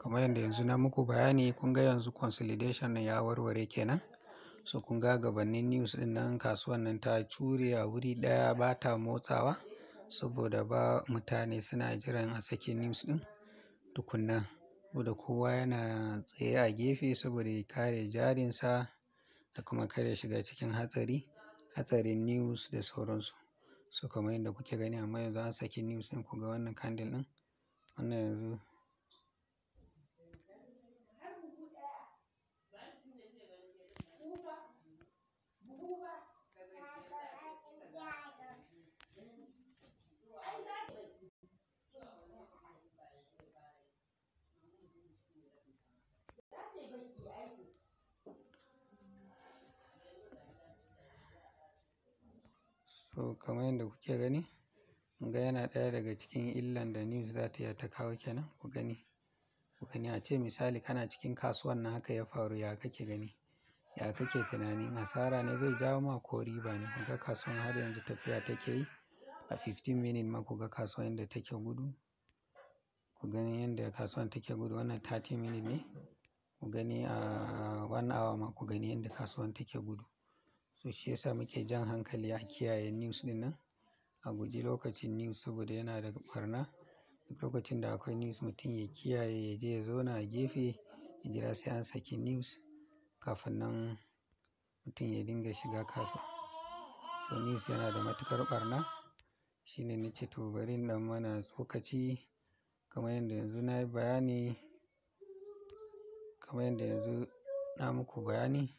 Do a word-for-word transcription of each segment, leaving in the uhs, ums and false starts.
Kamar yadda yanzu na muku bayani, kun ga yanzu consolidation nan ya warware kenan. So kun ga gabanin news ɗin nan kasuwan nan ta cure a wuri ɗaya ba ta motsawa saboda ba mutane suna jiran a sake news ɗin tukunna. Saboda kowa yana tsaye a gefe saboda ya kare jarinsa da kuma kar ya shiga cikin hatsari, hatsarin news da sauransu. So kamar yadda kuke gani amma yanzu an saki news ɗin, ku ga wannan candle ɗin. Wannan yanzu so kamar yadda kuke gani, kun ga yana ɗaya daga cikin illan da news za ta iya ta kawo kenan. Ku gani, ku gani a ce misali kana cikin kasuwan nan haka ya faru, ya kake gani? Ya kake tunani? Asara ne zai jawo ma ko riba ne? Ku ga kasuwan har yanzu tafiya take yi a fifteen minute ma ku ga kasuwan yadda take gudu. Ku gani yadda kasuwan take gudu, wannan thirty minute ne. Ku gani a one hour ma ku gani yadda kasuwan take gudu. So shi yasa muke jan hankali a kiyaye news ɗin nan, a guji lokacin news saboda yana da ɓarna. Duk lokacin da akwai news mutum ya kiyaye, ya je ya zauna a gefe, ya jira sai an saki news kafin nan mutum ya dinga shiga kasuwa. So news yana da matuƙar ɓarna. Shi ne nace to bari in ɗan mana tsokaci kamar yadda yanzu na yi bayani, kamar yadda yanzu na muku bayani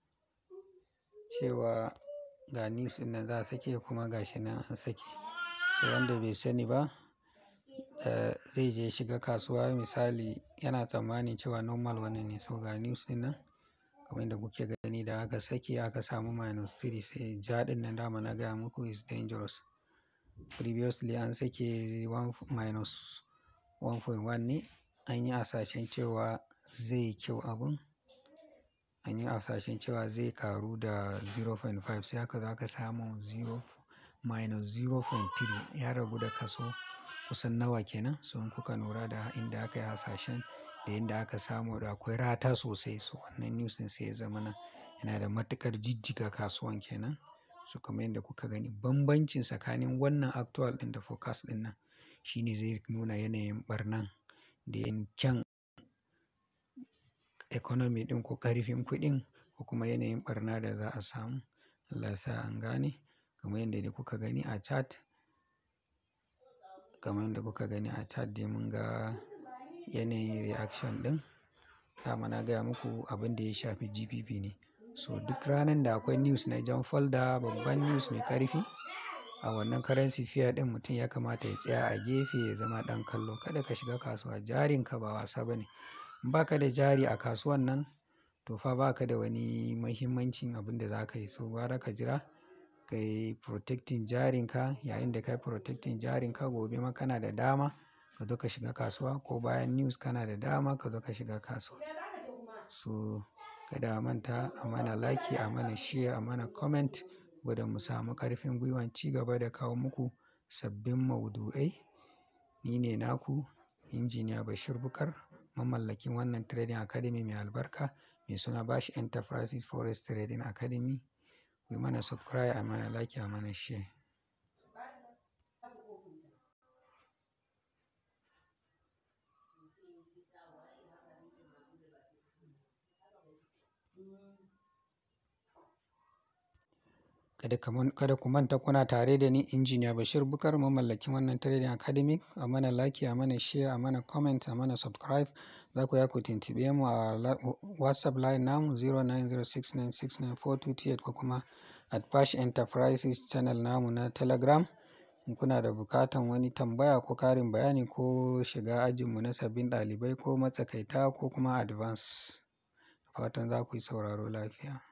cewa ga news ɗin nan za a sake kuma ga shi nan an sake. So wanda bai sani ba, eh, zai je shiga kasuwa misali yana tsammanin cewa normal wannan ne. So ga news ɗin nan kamar yadda kuke gani da aka sake aka samu minus three, sai ja ɗin nan dama na gaya muku is dangerous. Previously an sake one minus one point one ne. An yi hasashen cewa zai yi kyau abun. An yi hasashen cewa zai karu da zero point five, sai aka zo aka samu zero minus zero point three. Ya ragu da kaso kusan nawa kenan. So in kuka lura da inda aka yi hasashen da inda aka samu da akwai rata sosai. So wannan news ɗin sai ya zama na yana da matuƙar jijjiga kasuwan kenan. So kamar yadda kuka gani bambancin tsakanin wannan actual ɗin da forecast ɗin nan shine zai nuna yanayin ɓarnan da yin kyan economy ɗin ko ƙarfin kuɗin ko kuma yanayin ɓarna da za a samu. Allah sa an gane. Kamar yadda dai kuka gani a chart, kamar yadda kuka gani a chart dai mun ga yanayin reaction ɗin. Dama na gaya muku abin da ya shafi G B P ne. So duk ranar da akwai news na jan folder, babban news mai ƙarfi a wannan currency pair ɗin, mutum ya kamata ya tsaya a gefe ya zama ɗan kallo. Kada ka shiga kasuwa, jarinka ba wasa ba ne. In ba ka da jari a kasuwan nan to fa ba ka da wani muhimmancin abin da za ka yi. So gwara ka jira ka yi protecting jarinka. Yayin da ka yi protecting jarinka, gobe ma kana da dama ka zo ka shiga kasuwa, ko bayan news kana da dama ka zo ka shiga kasuwa. So kada a manta a mana like, a mana share, a mana comment saboda mu samu ƙarfin gwiwan ci gaba da kawo muku sabbin maudu'ai. Ni ne naku Injiniya Bashir Bukar, mamallakin wannan Trading Academy mai albarka mai suna Bash Enterprises Forex Trading Academy. Ku yi mana subscribe, a mana like, a mana share. Kada ku manta kuna tare da ni Injiniya Bashir Bukar, mamallakin wannan Trading Academy. A mana like, a mana share, a mana comment, a mana subscribe. Za ku iya ku tuntuɓe mu a WhatsApp line namu zero nine zero six nine six nine four two two eight ko kuma at Bash Enterprises channel namu na Telegram. In kuna da buƙatan wani tambaya ko ƙarin bayani ko shiga ajinmu na sabbin ɗalibai ko matsakaita ko kuma advance, da fatan za ku yi sauraro lafiya.